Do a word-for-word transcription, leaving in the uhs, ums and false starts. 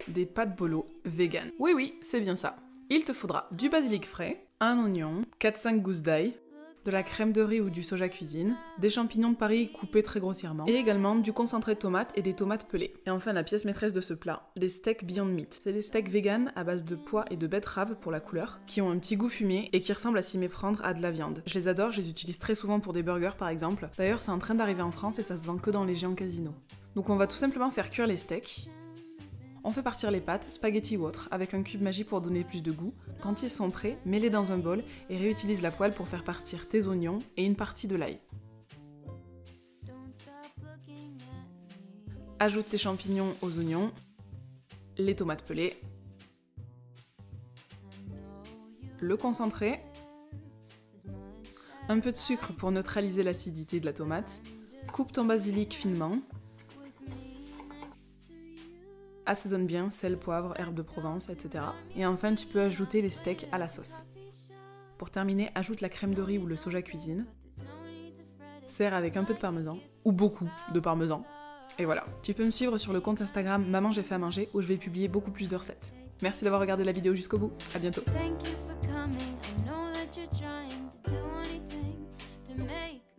des pâtes bolo vegan. Oui oui, c'est bien ça. Il te faudra du basilic frais, un oignon, quatre cinq gousses d'ail, de la crème de riz ou du soja cuisine, des champignons de Paris coupés très grossièrement, et également du concentré de tomates et des tomates pelées. Et enfin la pièce maîtresse de ce plat, les steaks Beyond Meat. C'est des steaks vegan à base de pois et de betterave pour la couleur, qui ont un petit goût fumé et qui ressemblent à s'y méprendre à de la viande. Je les adore, je les utilise très souvent pour des burgers par exemple. D'ailleurs c'est en train d'arriver en France et ça se vend que dans les géants casinos. Donc on va tout simplement faire cuire les steaks. On fait partir les pâtes, spaghetti ou autre, avec un cube magie pour donner plus de goût. Quand ils sont prêts, mets-les dans un bol et réutilise la poêle pour faire partir tes oignons et une partie de l'ail. Ajoute tes champignons aux oignons, les tomates pelées, le concentré, un peu de sucre pour neutraliser l'acidité de la tomate, coupe ton basilic finement, assaisonne bien, sel, poivre, herbes de Provence, et cetera. Et enfin, tu peux ajouter les steaks à la sauce. Pour terminer, ajoute la crème de riz ou le soja cuisine. Sers avec un peu de parmesan, ou beaucoup de parmesan. Et voilà. Tu peux me suivre sur le compte Instagram Maman j'ai fait à manger où je vais publier beaucoup plus de recettes. Merci d'avoir regardé la vidéo jusqu'au bout. À bientôt.